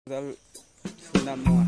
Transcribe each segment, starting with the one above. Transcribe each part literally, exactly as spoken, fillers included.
Dal sunam mo.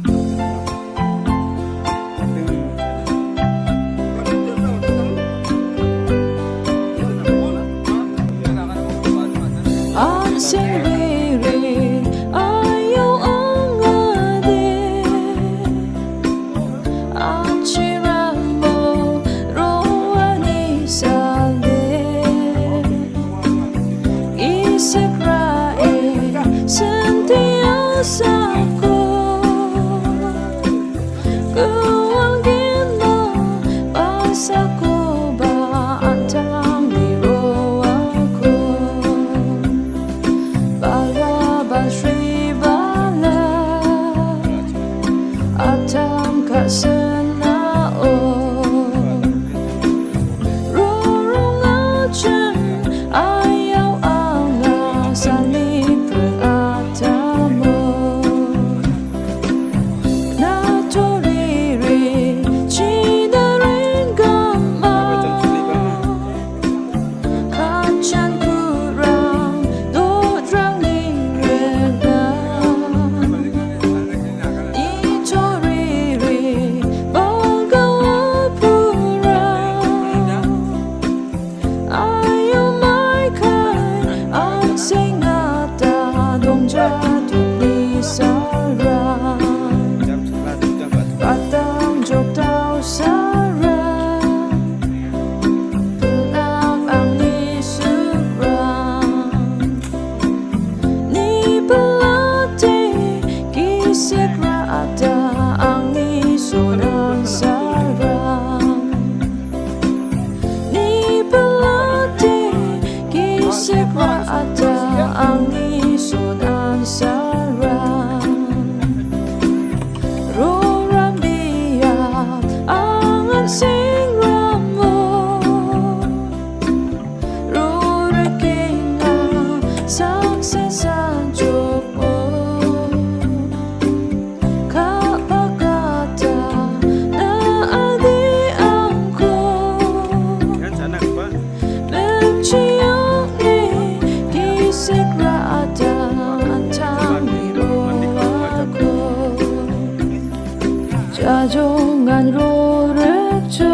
Jangan rorekjo,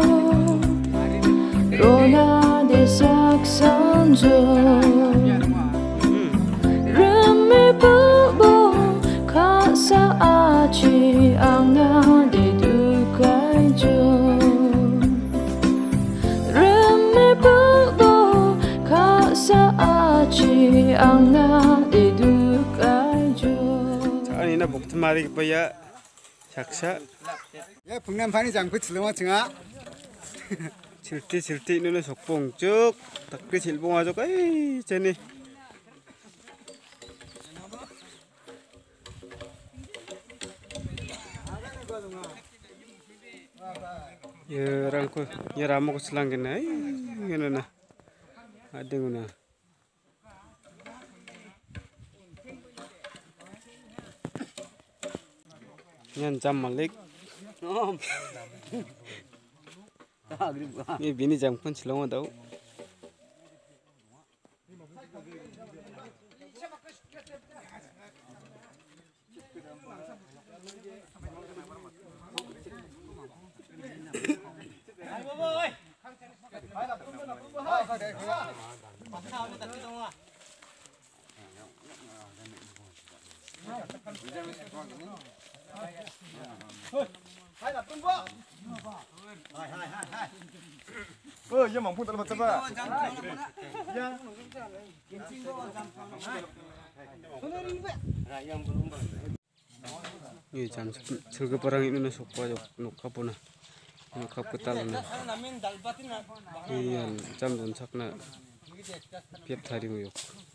rona desak sanjo, remi bobo kasa aci anga didukai jo, remi bobo kasa aci anga didukai jo. Ini na bukti mari kaya. Saksa. Ya pengen pani jangku ciloma cenga. Cilti cilti ini sokpong cuk, tapi cilpong aja kai cene. Ya rangku, ya ramu keselangin ay, gimana? Ada guna. Yan jam malik. Ini bini jam pun selama tahu. Hai nak tunggu. Hai hai hai hai. Oh, ya mampu dalam coba. Ya. Ini jam serga perang ini nak sopa jok nuk kapuna, nuk kap ketalan. Iya jam dan sakna piap hari muyok.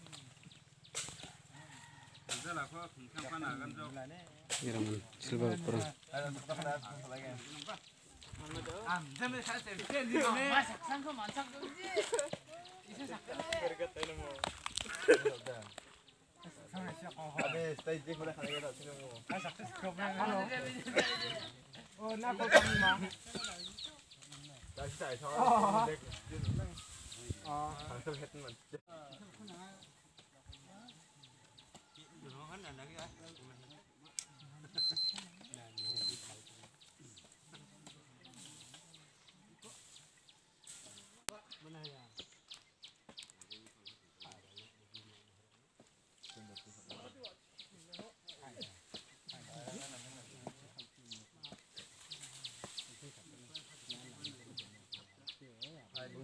Ini ramen silba perang.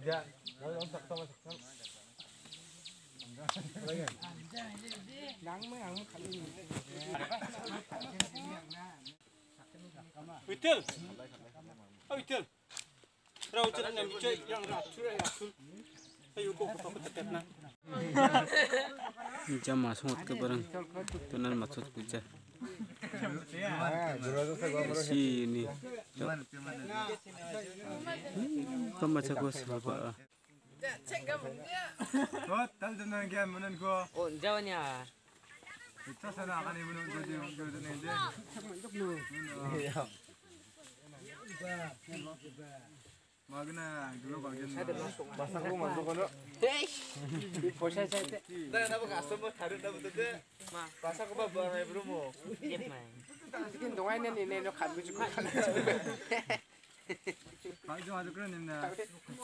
Ya, nó nó sặc xong sặc xong. 위틀, 아 위틀, 라우처럼 남 비chơi yang rasul rasul, ayo kok kok tetet na. Jam masuk ke barang, tunan masuk kerja. Sini, kamu macam kau siapa? Oh, tal dengan game mana kau? Oh, jawabnya. Itu sana akan ibu nunggu di nunggu di nunggu. Magna, dulu bagian. Pasang gua masuk kono. Hei, posisi saya. Dah, nama kasar mau taruh nama tu deh. Ma, Pasang gua bawa ibu rumah. jep mai. Mungkin dongainya nih nih lo kan bujuk kan. Bagi cuma tu keren ni na.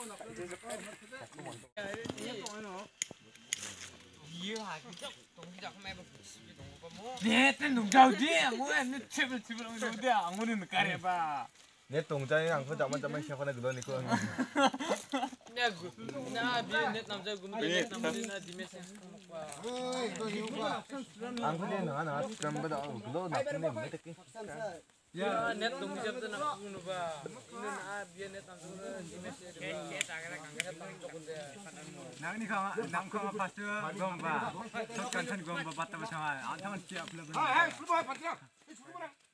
네, 때 농자우디, 뭐야, 네 집을 집을 농자우디, 아무리 느까리 봐. Ni tungcai yang aku zaman zaman siapa nak dulu ni kau. 나, 나 비에 넷 남자 굶게 넷 남자 디메스 먹봐. Ang ni na na, kram bada, dulu nak ni mana tak? 야, 넷 동잡도 나 부는 봐. 이는 아 비에 넷 남자 디메스. 걔 자가라 강가가 땅 조금데. Nang ni kau, nang kau pas tu gomba, sok kantan gomba batam sama, antang tiap lebar. Hai, keluar patria.